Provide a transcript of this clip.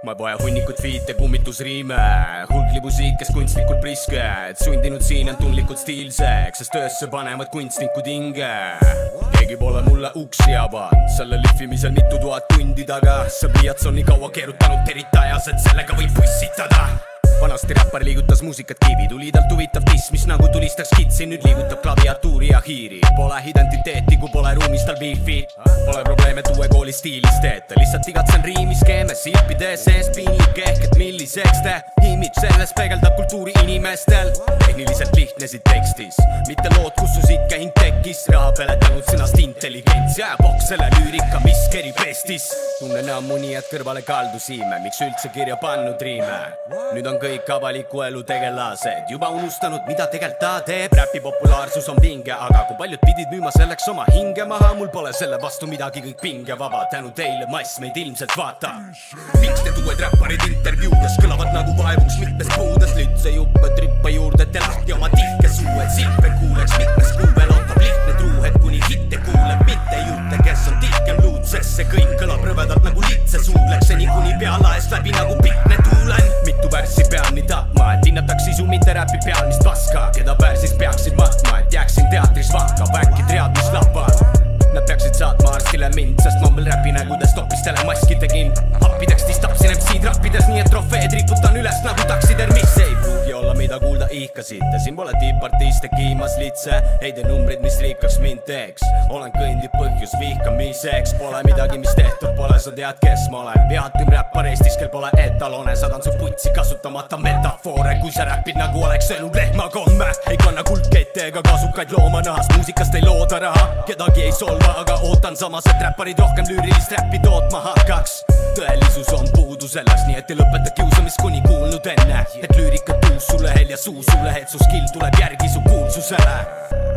Ma vaja hunnikut fiite, kummitusriime, hulk libusiid, kes kunstlikult prisked, sundinud siin on tundlikult stiilseks, sest töösse panevad kunstnikud hinge. Keegi pole mulle uksi avanud, selle lihvimisel mitu tuhat tundi taga, see pliiats on nii kaua keerutanud teritajas, et sellega võib pussitada. Vanasti räppar liigutas muusikat kivi, tuli talt huvitav diss, mis nagu tulistaks kitsi, nüüd liigutab klaviatuuri ja hiiri. Pole identiteeti, kui pole ruumis tal biifi, pole probleeme uue kooli stiilis teeta, lihtsalt igatsen riimiskeeme, silpide sees piinlik ehk et milliseks te imidž selles peegeldab kultuuri inimestel. Tehniliselt lihtne siit tekstis, mitte lood, kus su siit käing tekkis, raha peletanud sõnast intelligents, jääb ok selle lüürika, mis kerib Eestis. Tunnen ammu nii, et kõrvale kaldusime, miks üldse kirja pannud riime. Nüüd on kõik avaliku elu tegelased juba unustanud, mida tegelt ta teeb. Räpi populaarsus on vinge, aga kui paljud pidid müüma selleks oma hinge maha, mul pole selle vastu midagi, kõik pingevaba, tänu teile mass meid ilmselt vaata. Miks need uued räpparid intervjuudes kõlavad nagu vaevuks mitmes puudes, lütse juppe trippa juurde, te lahti oma tihke suu, et silpe kuuleks mitmes kuuvel ootab lihtne truu, et kuni hitte kuuleb mitte jutte, kes on tihkem luud, sest see kõik kõlab rõvedalt nagu litse suuleks, seni kuni pealaest läbi nagu pikne tuulen. Mitu värssi pean nii tapma, et hinnatakse sisu mitte räpi peal, mis paska, keda värsis peaksid matma, et jääksin teatris vahka, väkki tread, mis lapad. Nad peaksid saatma arstile mind, sest ma veel räpi nägudes topistele maski tegin. Happitekstis tapsin MC-d rappides, nii et trofeed riputan üles nagu taksidermis. Ei pruugi olla mida kuulda ihkasite, siin pole tippartiste kiimas litse, ei tee numbrid, mis rikkaks mind teeks. Olen kõndib põhjus vihkamiseks, pole midagi, mis tehtud pole, sa tead, kes ma olen. Veatim räppar Eestis, kel pole etalone, sadan su putsi kasutamata metafoore, kui sa räpid nagu oleks söönud lehma komme. Ei kanna kuldkette ega kasukaid loomanahast, muusikast ei looda raha, kedagi ei solva, aga ootan samas, et räpparid rohkem lüürilist räppi tootma hakkaks. Tõelisus on puudu selles, nii et ei lõpeta kiusamist kuni kuulnud enne, et lüürika tuus su lehel ja suu su lehed, su skill tuleb järgi su kuulsusele.